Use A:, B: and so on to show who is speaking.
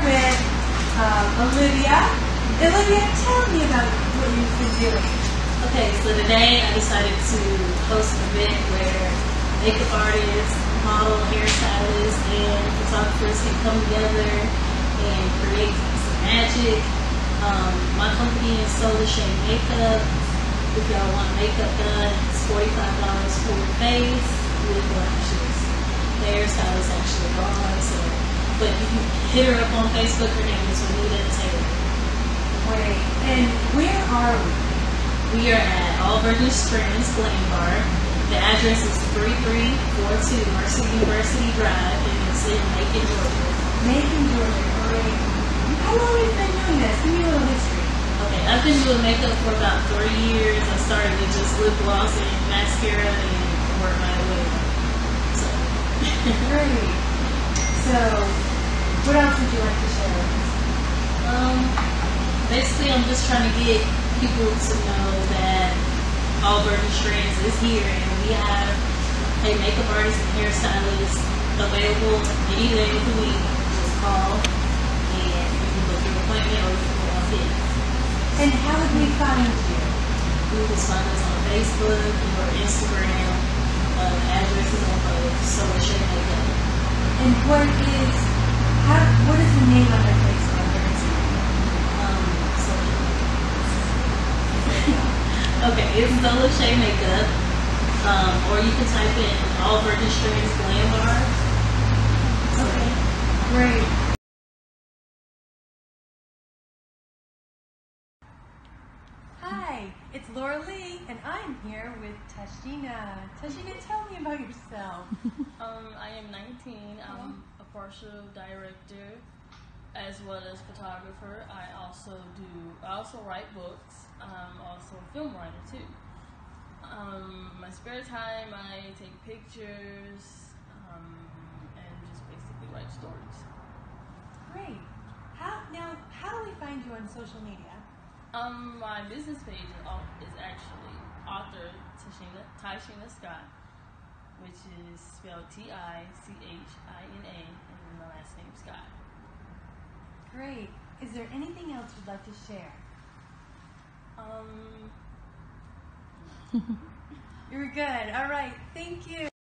A: with Olivia. Olivia, tell me about what you've been doing.
B: Okay, so today I decided to host an event where makeup artists, model, hairstylists, and photographers can come together and create some magic. My company is Solar Shade Makeup. If y'all want makeup done, it's $45 for your face with lashes. The hairstyle is actually gone, so but you can hit her up on Facebook. Her name is Juanita Taylor.
A: Great. And where are we?
B: We are at All Virgin Strands Glam Bar. The address is 3342 Mercer University Drive, and it's in Macon, Georgia.
A: Macon, Georgia. Great. How long have you been doing this? Give me a little history.
B: Okay, I've been doing makeup for about 3 years. I started with just lip gloss and mascara and worked my way up. So.
A: Great. So, what else would you like to share with us?
B: Basically, I'm just trying to get people to know that All Virgin Strands is here, and we have a makeup artist and hairstylist available any day of the week. Just call, and you can book your appointment or you can go on in.
A: And how would we find you?
B: You can find us on Facebook or Instagram. The address is on both, Solar Shade Makeup.
A: And what is the name of that place on your Instagram?
B: Okay, it's Solar Shade Makeup. Or you can type in All Virgin Strands Glam Bar.
A: Okay. Great. Hi, it's Laura Lee, and I'm here with Tashina. Tashina, tell me about yourself.
C: I am 19. I'm a partial director as well as photographer. I also write books. I'm also a film writer too. My spare time, I take pictures and just basically write stories.
A: Great. How do we find you on social media?
C: My business page is actually author Tyshina Scott, which is spelled Tichina, and then the last name Scott.
A: Great. Is there anything else you'd like to share? You're good. All right. Thank you.